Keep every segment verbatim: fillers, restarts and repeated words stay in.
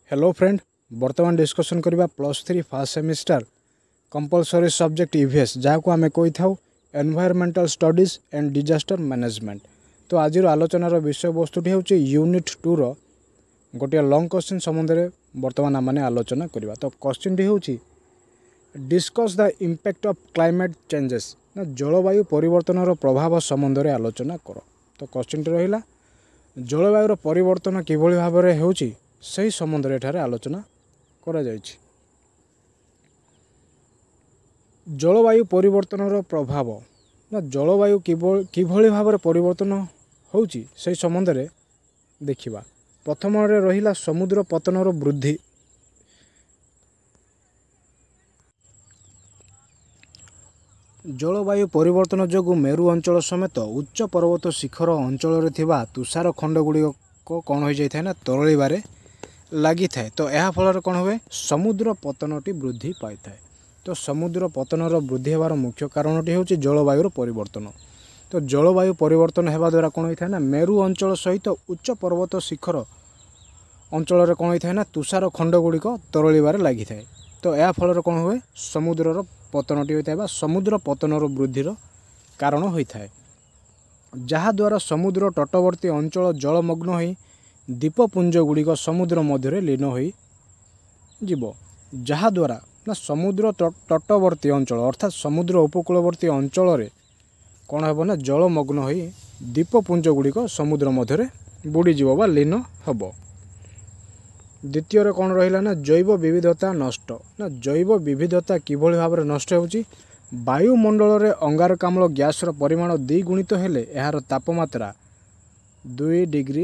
Hello friend बर्तमान discussion करबा plus three first semester compulsory subject EVS जहाँ को आम कही था environmental studies and disaster management. तो आज आलोचनार विषय वस्तुटी हूँ यूनिट टू रो गोटे लंग क्वेश्चन संबंध में बर्तमान आम आलोचना करवा। तो क्वेश्चन टी हूँ discuss the impact of climate changes ना जलवायु परिवर्तन प्रभाव संबंध में आलोचना कर। तो क्वेश्चन टी रहा जलवायुर परिवर्तन किभली भाव में होउची सही संबंध में एठारे आलोचना करा जायछि। जलवायु परिवर्तन प्रभाव ना जलवायु किभली भाव में परिवर्तन होउची सही संबंध में देखिबा। प्रथम रहिला समुद्र पतनर वृद्धि। जलवायु परिवर्तन जोगु मेरु अंचल समेत उच्च पर्वत शिखर अंचल थिबा तुषार खंड गुड़िक कौन हो जाए ना तरलिबारे लगी थाए। तो यह फल कौन हुए समुद्र पतनटी वृद्धि पाई थाए। तो समुद्र पतनर वृद्धि होवार मुख्य कारणटी हूँ जलवायुर परिवर्तन। तो जलवायु परिवर्तन होगा द्वारा कौन होता है ना मेरु अंचल सहित उच्च पर्वत शिखर अंचल कौन होता है ना तुषार खंड गुड़िक तरलिबारे लगी थाए। तो यह फल कौन हुए समुद्रर पतनटी होता है समुद्र पतनर वृद्धिर कारण होता है जहाद्वारा समुद्र तटवर्ती अंचल जलमग्न हो द्वीपपुंज गुड़िक समुद्र मध्य लीन हो जीव। जहाद्वारा ना समुद्र तटवर्ती अंचल अर्थात समुद्र उपकूलवर्ती अंचल कौन हम ना जलमग्न हो द्वीपपुंज गुड़िक समुद्र मध्य बुड़ीज बा लीन हम। द्वितीय कौन रहा ना जैव विविधता नष्ट ना जैव विविधता किभली भाव में नष्ट होउची वायुमंडल रे अंगारकाम्ल गैस रो परिमाण द्विगुणित हेले यार तापमात्रा दुई डिग्री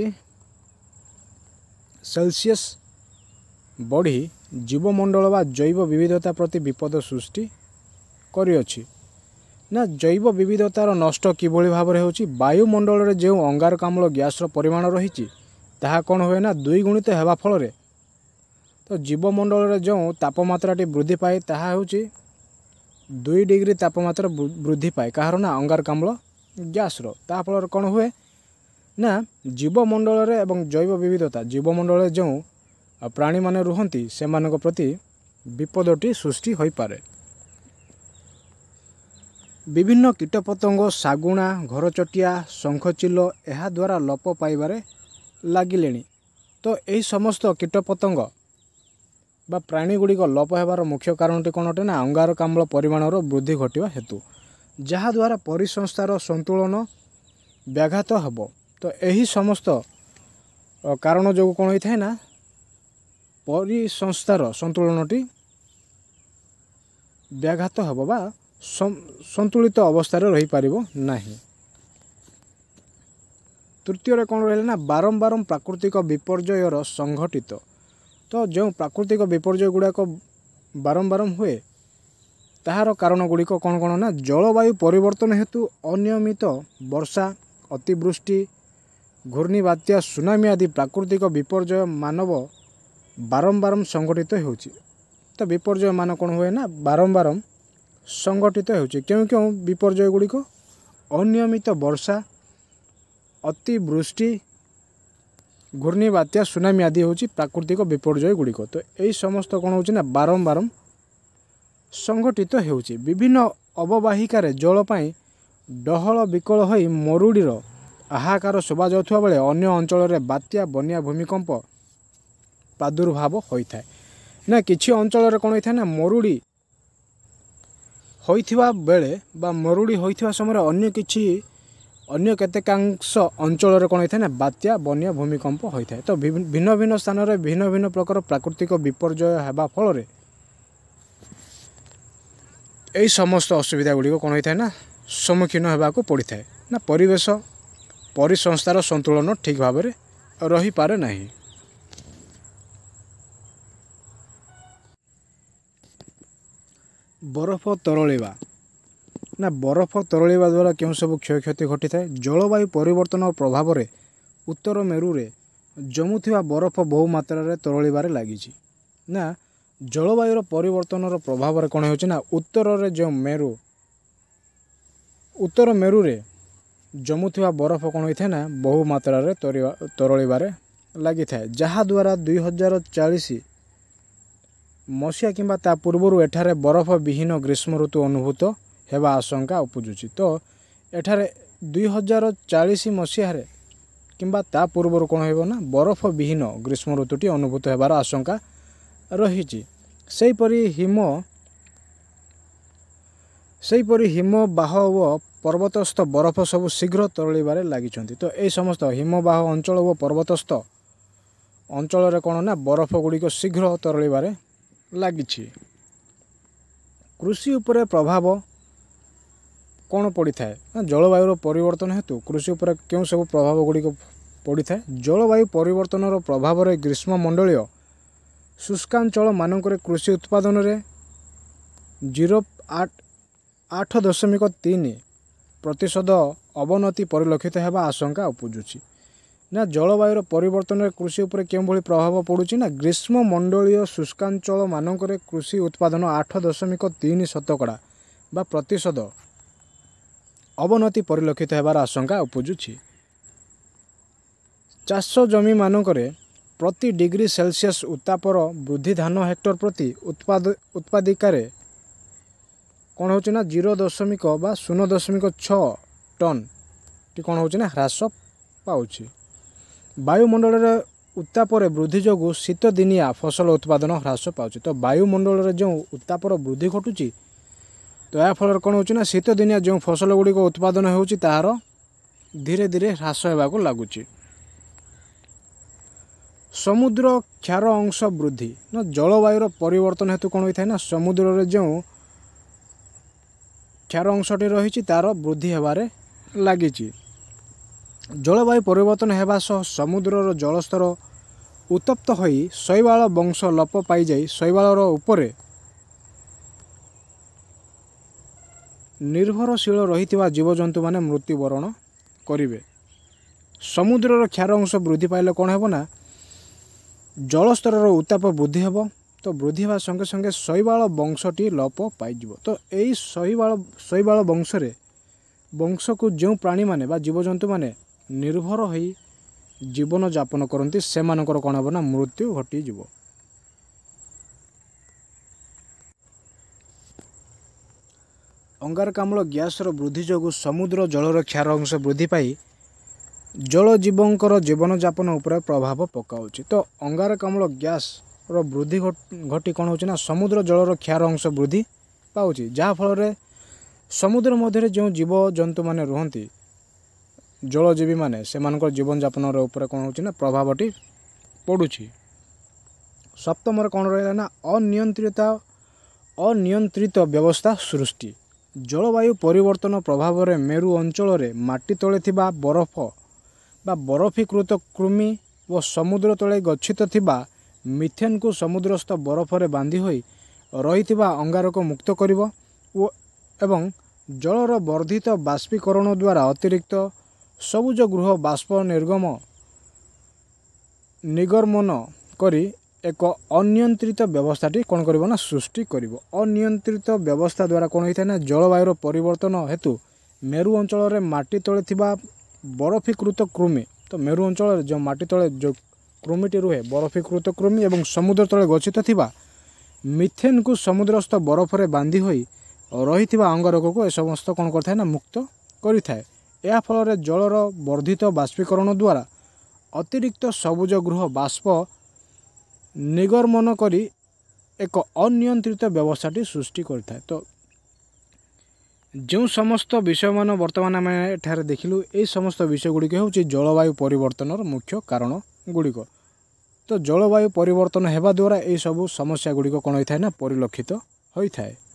सेल्सियस बढ़ी जीवमंडल वा जैव विविधता प्रति विपद सृष्टि करिअछि। ना जैव विविधतार नष्ट किभली भाव में होउची वायुमंडल रे जो अंगारकाम्ल गैस रो परिमाण रही ताहा कौन हुए ना द्विगुणित हेबा फल रे तो जीवमंडल रे जो तापमात्राटी वृद्धि पाए ताहा होउची दुई डिग्री तापमात्रा वृद्धि पाए कहार ना अंगारकाम्ल गैस रो ता फल कौन हुए ना जीवमंडल रे एवं जैव विविधता जीवमंडल रे जो प्राणी माने रुहंती से मानक प्रति विपदटी सृष्टि होई पारे। विभिन्न कीटपतंग सागुणा घरचटिया शंखचिल यह द्वारा लोप पाइबारे लागिलेनी। तो यही समस्त कीटपतंग बा प्राणी गुड़िक लोप होबार मुख्य कारणटी कौन अटे ना अंगारकाम्ल परिमाणर वृद्धि घटिया हेतु जहाद्वारा परिसंस्थार संतुलन व्याघात हब। तो यही समस्त कारण जो कौन होता है ना परिसंस्थार संतुलनटी व्याघात हब बा संतुलित अवस्था रही पारिबो नाही। तृतीय कौन रहा ना बारंबार प्राकृतिक विपर्ययर संघटित। तो जो प्राकृतिक विपर्यय गुड़ाक बारंबार हुए ताहार कारण गुड़िक कौन कौन ना जलवायु परिवर्तन हेतु अनियमित वर्षा अतिवृष्टि घूर्णी बात्या सुनामी आदि प्राकृतिक विपर्यय मानव बारंबार संगठित होउची। तो विपर्यय मान कौन हुए ना बारंबार संगठित होउची क्यों क्यों विपर्यय गुड़िक अनियमित वर्षा अतिवृष्टि घूर्णी बात्या सुनामी आदि होउची प्राकृतिक विपर्यय गुड़िक। तो यही समस्त कौन होउची ना बारंबार संगठित होउची। विभिन्न अववाहिकार जल पाई डहल विकल होई मरुड़ीर आहाकार शोभा जाउथुवा बेले अन्य अंचल रे बात्या बन्या भूमिकंप प्रादुर्भाव होइथाय। ना किछि अंचल रे कोन होइथाय ना मरुड़ी होइथिबा बेले बा मरुड़ी होइथिबा समय अन्य किछि अन्य केतेकांश अंचल रे कोन होइथाय ना बात्या बन्या भूमिकंप होइथाय। तो भिन्न भिन्न स्थान रे भिन्न भिन्न प्रकार प्राकृतिक विपर्यय हेबा फल रे एई समस्त असुविधा गुड़ी को कौन होइथाय ना सम्मुखीन हेबाको पड़िथाय ना परिवेश परिसंस्थार संतुलन ठीक भाव में रही पारे नहीं। बरफ तरलिबा ना बरफ तरलिबा द्वारा क्यों सब क्षयक्षति घटी थाए जलवायु परिवर्तन प्रभाव में उत्तर मेरु रे जमुथिबा बरफ बहु मात्रा रे तरलिबारे लागिछि। ना जलवायुर परिवर्तन प्रभाव में कौन होछि ना उत्तर रे जो मेरु उत्तर मेरु रे जमुथिबा बरफ कौन होइथाय ना बहु मात्रा रे तरलिबारे लगी थाए जहाद्वारा दुई हजार चालीस मसीहा किंबा ता पूर्वर एठारे बरफ विहीन ग्रीष्म ऋतु अनुभूत हेबा आशंका उपजुची। तो एठारे दुई हजार चालीस मसीह किंबा ता पूर्वर कौन हो ना बरफ विहीन ग्रीष्म ऋतुटी अनुभूत हेबार आशंका रही। सेहीपरि हिम सेहीपरि हिमबाह व पर्वतस्थ बरफ सबु शीघ्र तरलिबारे लागिछन्ति। तो ए समस्त हिमबाह अंचल व पर्वतस्थ अंचल कौन ना बरफ गुड़िक शीघ्र तरलिबारे लागिछि। कृषि उपरे प्रभाव कौन पड़ी थाए ना जलवायु परिवर्तन हेतु कृषि उपरे क्यों सब प्रभाव गुड़िक पड़ी थाए। जलवायु परिवर्तन प्रभाव रे ग्रीष्म मंडलीय शुष्कांचल मानक कृषि उत्पादन रे जीरो आठ आठ दशमिक तीन प्रतिशत अवनति परिलक्षित हेबा आशंका उपजुची। ना जलवायु परिवर्तन कृषि उपरे क्यों भली प्रभाव पड़ुची ना ग्रीष्म मंडलीय शुष्कांचल मानक कृषि उत्पादन आठ दशमिक तीन शतकड़ा बा प्रतिशत अवनति परिलक्षित हेबार आशंका उपजुची। चाष जमी मानक प्रति डिग्री सेल्सियस उत्तापर वृद्धि धान हेक्टर प्रति उत्पाद उत्पादिकार कौन हो ना जीरो दशमिक बा शून्य दशमिक छः टन टी कौन हो ना ह्रास पाउछि। वायुमंडल उत्तापर वृद्धि जोगु शीत दिनिया फसल उत्पादन ह्रास पाउछि। तो वायुमंडल जो उत्तापर वृद्धि घटुची तो या फल कौन हो ना शीत दिनिया जो फसल गुड़िक उत्पादन होउछि ताहार धीरे धीरे ह्रास हेबाकु लागुछि। समुद्र क्षार अंश वृद्धि ना जलवायु परिवर्तन हेतु कौन होता है ना समुद्र जो क्षार अंशटी रही तार वृद्धि हेबारे लागिछि। जलवायु परिवर्तन हेबा सह समुद्रर जलस्तर उत्तप्त होई शैवाल वंश लोप पाई जाई शैवालर उपरे निर्भरशील रहिथिबा जीवजंतु माने मृत्युवरण करिवे। समुद्रर क्षार अंश वृद्धि पाइले कौन हेबो ना जलस्तर उत्ताप वृद्धि हेबो। तो वृद्धि होगा संगे संगे शैवाल वंशटी लोप पाइब। तो यही शैवाल शैवाल वंश वंश को जो प्राणी माने बा जीवजंतु माने निर्भर हो जीवन यापन करती से कौन हम ना मृत्यु घटीज। अंगारकाम्ल गैस वृद्धि जोगु समुद्र जलर क्षार अंश वृद्धि पाई जलजीवंकर जीवन यापन उपर प्रभाव पकाउछि। तो अंगारकाम्ल गैस रो वृद्धि घटी कौन हो ना समुद्र जलर क्षार अंश वृद्धि पाउछि जहाँफल समुद्र मध्य जो जीवजंतु माने रुहंती जलजीवी माने से जीवन यापन उपर कौन हो ना प्रभावटी पड़ुछि। सप्तम कौन रहा ना अनियंत्रित अनियंत्रित व्यवस्था सृष्टि। जलवायु परिवर्तन प्रभाव रे मेरु अंचल रे माटी तले थिबा बरफ बा बरफीकृत कृमि व समुद्र तले गच्छित थिबा मिथेन को समुद्रस्थ बरफ रे बांधी होई रहिथिबा अंगारक मुक्त करिवो ओ एवं जलर वर्धित बाष्पीकरण द्वारा अतिरिक्त सबुज गृह बाष्प निर्गम निगर्मन करी एक अनियंत्रित व्यवस्थाटी कौन करिवो ना सृष्टि करिवो। अनियंत्रित व्यवस्था द्वारा कौन होता है ना जलवायु परिवर्तन हेतु मेरु अंचल रे माटी तले थिबा बरफीकृत कृमि। तो मेरु अंचल जो माटी तले जो कृमिटी रुहे बरफीकृत कृमि एवं समुद्र तले गच्छित थिबा मिथेन को समुद्रस्थ बरफ रे बांधी होई रहिथिबा अंगारक को ए समस्त कौन करथाय ना मुक्त करिथाय। या फल जलर वर्धित बाष्पीकरण द्वारा अतिरिक्त सबुज गृह बाष्प निगर्मन करी एक अनियंत्रित व्यवस्थाटी सृष्टि करिथाय। तो जो समस्त विषय मान वर्तमान आम एठारे देखिलु ए समस्त विषय गुड़िक हूँ जलवायु परिवर्तन मुख्य कारण गुड़िक। तो जलवायु परिवर्तन हेबा द्वारा ये सब समस्या गुड़िक कौन होता है ना परिलक्षित होता है।